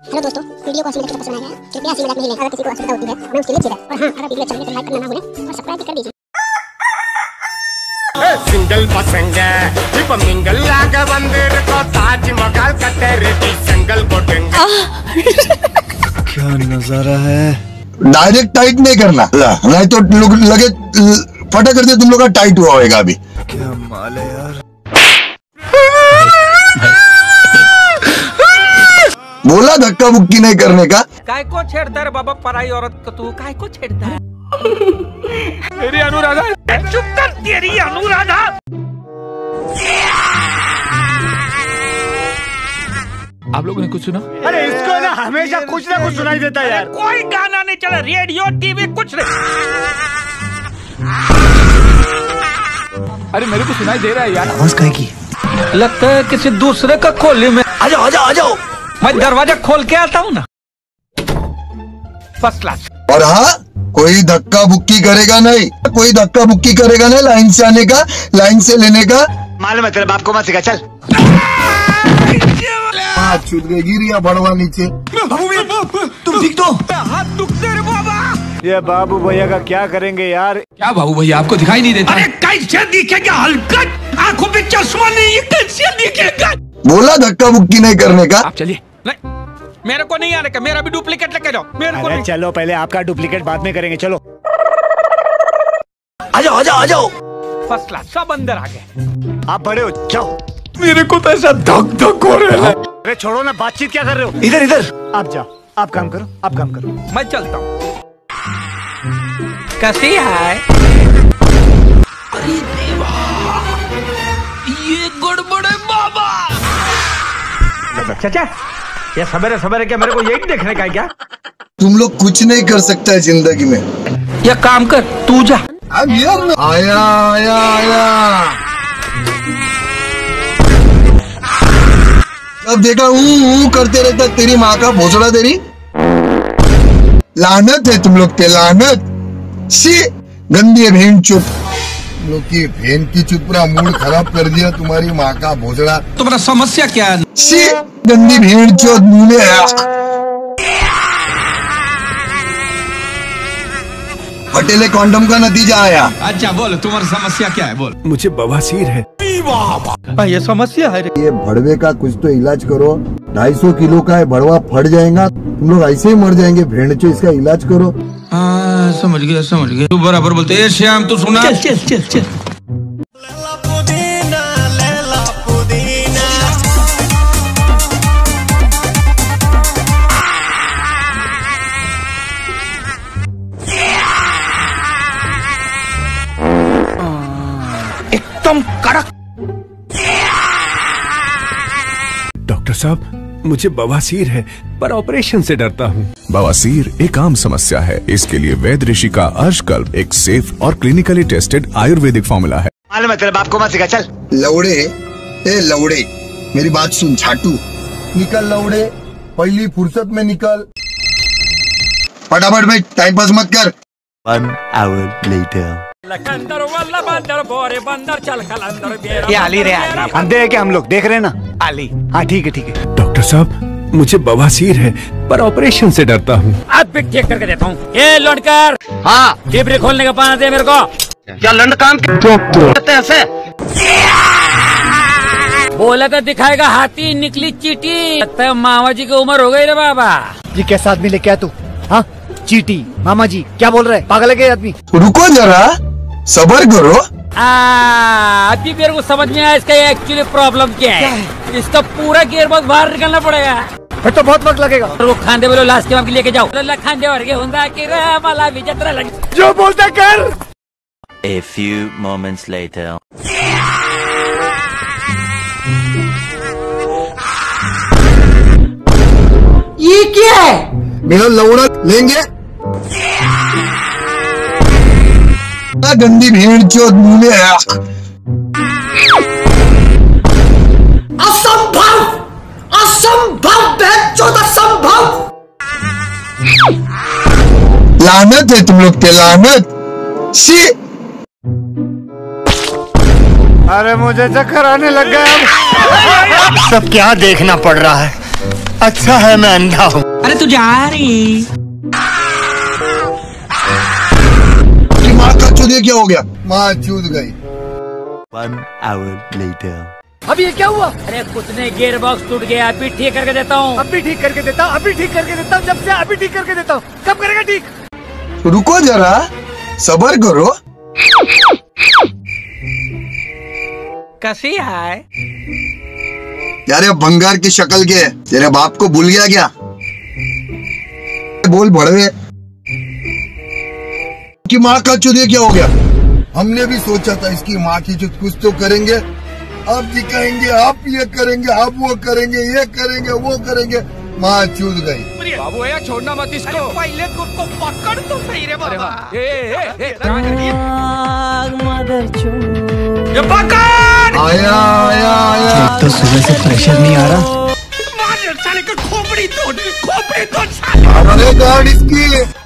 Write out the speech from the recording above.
Hello दोस्तों, video को पसंद आया है कृपया हंसी मजाक नहीं लें। अगर किसी को असुविधा होती है हमें उसके लिए चिढ़े। और हां, अगर वीडियो अच्छा लगे तो लाइक करना ना भूलें और सब्सक्राइब कर दीजिए। सिंगल पसंग இப்ப மிங்கல்லாக வந்திருக்கோ தாஜ்மஹால் கட்டறடி செங்கல் போட்டுங்க। क्या नजारा है। डायरेक्ट टाइट नहीं करना, नहीं तो लगे फटा कर दे तुम लोग का टाइट हुआ होगा अभी। क्या माल है यार। बोला धक्का मुक्की नहीं करने का। काय को छेड़ता है बाबा पराई औरत को, तू काय को छेड़ता है। मेरी अनुराधा, चुप कर तेरी अनुराधा। आप लोगों ने कुछ सुना? अरे इसको ना हमेशा कुछ ना कुछ सुनाई देता है यार। कोई गाना नहीं चला, रेडियो टीवी कुछ नहीं। अरे मेरे को सुनाई दे रहा है यार। आवाज काहे की? लगता है किसी दूसरे का खोले में। आ जाओ आ जाओ आ जाओ। मैं दरवाजा खोल के आता हूँ ना। First class. और हाँ, कोई धक्का मुक्की करेगा नहीं, कोई धक्का मुक्की करेगा नहीं। लाइन से आने का, लाइन से लेने का। मालूम है तेरे बाप को मत सिखा, चल। छूट गई, गिरिया बड़वा नीचे। तुम ठीक तो? हाथ दुखते रे बाबा। ये बाबू भैया का क्या करेंगे यार। क्या बाबू भैया आपको दिखाई नहीं देता? अरे कैसे दिखेगा हलकट, आंखों पे चश्मा नहीं, कैसे दिखेगा। बोला धक्का मुक्की नहीं करने का। आप चलिए। नहीं, मेरे को नहीं आने का, मेरा भी डुप्लीकेट लेके जाओ। मेरे को अरे नहीं। चलो, पहले आपका डुप्लीकेट बाद में करेंगे, चलो। आ जाओ आ जाओ आ जाओ। फर्स्ट क्लास, सब अंदर आ गए। आप बड़े हो, जाओ। मेरे को तो ऐसा धक धक हो रहा है। अरे छोड़ो ना, बातचीत क्या कर रहे हो। इधर इधर। आप जाओ, आप काम करो, आप काम करो। मैं चलता हूँ। कैसी है? अरे देवा, ये गड़बड़ है बाबा। चाचा, ये सवेरे सवेरे क्या मेरे को यही देखने का है क्या? तुम लोग कुछ नहीं कर सकता है जिंदगी में। ये काम कर, तू जा। आया आया आया। अब देखा हूँ करते रहता, तेरी माँ का भोसड़ा तेरी। लानत है तुम लोग पे, लानत। सी गंदी भेड़ चुप। तुम लोग की भेड़ की चुप, पूरा मूड खराब कर दिया तुम्हारी माँ का भोसड़ा। तुम्हारा समस्या क्या है? सी गंदी भेड़ चुप मुँह में। पटेले कॉन्डम का नतीजा आया। अच्छा बोलो, तुम्हारी समस्या क्या है? बोल। मुझे बवासीर है। ये समस्या है। ये भड़वे का कुछ तो इलाज करो। 250 किलो का है भड़वा, फट जाएगा, तुम लोग ऐसे ही मर जाएंगे। भेड़चो, इसका इलाज करो। हाँ समझ गया। तू बराबर बोलते है श्याम, तू सुना। चल चल चल चल। एकदम कड़क। डॉक्टर साहब, मुझे बवासीर है पर ऑपरेशन से डरता हूँ। बवासीर एक आम समस्या है। इसके लिए वैद्य ऋषि का अर्शकल्प एक सेफ और क्लिनिकली टेस्टेड आयुर्वेदिक फॉर्मूला है। मालूम है तेरे बाप को मत सिखा, चल। लौड़े, ए लौड़े, मेरी बात सुन छाटू। निकल लौड़े, पहली फुर्सत में निकल। फटाफट बैठ, टाइम पास मत कर। 1 hour later। ये आली रे आली। अंधे हैं क्या हम लोग, देख रहे हैं ना। आली। हाँ ठीक है ठीक है। डॉक्टर साहब, मुझे बवासीर है पर ऑपरेशन से डरता हूँ। अब भी चेक करके देता हूँ। ये लौटकर। हाँ, टिपरी खोलने का पाना दे मेरे को। क्या लंड काम करते हैं ऐसे? बोला तो दिखाएगा हाथी, निकली चीटी। लगता है मामा जी की उम्र हो गई रे बाबा। जी कैसा आदमी लेके आया तू? हाँ चीटी, मामा जी क्या बोल रहे हैं? पागल है क्या आदमी? रुको जरा, सबर करो। अभी मेरे को समझ में आया इसका एक्चुअली प्रॉब्लम क्या है। इसका पूरा गियर बॉक्स बाहर निकलना पड़ेगा। फिर तो बहुत वक्त लगेगा। वो खांदे बोलो लास्ट के लेके जाओ। खांदे वर्गे होंदा कि मला विचित्र लग। जो बोलता कर। A few moments later. ये क्या है? मेरा लौड़ा लेंगे। गंदी भेड़ चोद मुँह में। असंभव, असंभव, असंभव। लानत है तुम लोग पे, लानत। सी अरे मुझे चक्कर आने लग गया। सब क्या देखना पड़ रहा है। अच्छा है मैं अंधा हूँ। अरे तू जा रही माँ का चूतिया क्या हो गया? माँ चूत गई। 1 hour later. अब ये क्या हुआ? अरे कुछ नहीं, गियर बॉक्स टूट गया, अभी ठीक करके देता हूँ। अभी ठीक करके देता हूँ, अभी ठीक करके देता हूँ, जब से अभी ठीक करके देता हूँ। कब करेगा ठीक? रुको जरा, सबर करो। कैसी है यार भंगार की शक्ल के तेरे बाप को भूल गया क्या? बोल बड़वे कि माँ का चूतिया क्या हो गया? हमने भी सोचा था इसकी माँ की चुत कुछ तो करेंगे, आप दिखाएंगे, आप ये करेंगे, आप वो करेंगे, ये करेंगे, वो करेंगे। माँ चूत गई। बाबू भैया छोड़ना मत इसको। पहले को पकड़ तो सही रे बाबा। ये पकड़। आया आया आया। तो सुबह से प्रेशर नहीं आ रहा। मार साले का खोपड़ी तोड़ साले। अरे गाड़ी इसकी